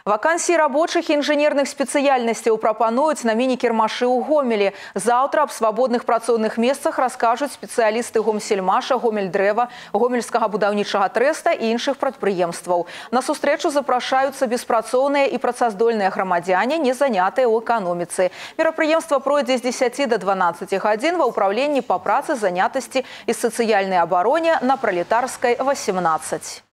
Вакансии рабочих и инженерных специальностей пропонуюць на міні-кірмашы ў Гомелі. Заўтра аб свабодных працоўных месцах раскажуць спецыялісты Гомсельмаша, Гомельдрэва, Гомельскага будаўнічага трэста і іншых прадпрыемстваў. На сустрэчу запрашаюцца беспрацоўныя і працаздольныя грамадзяне, не занятыя ў эканоміцы. Мерапрыемства пройдзе з 10 до 12 гадзін ва ўпраўленні па працы, занятасці і сацыяльнай абароне на Пралетарскай, 18.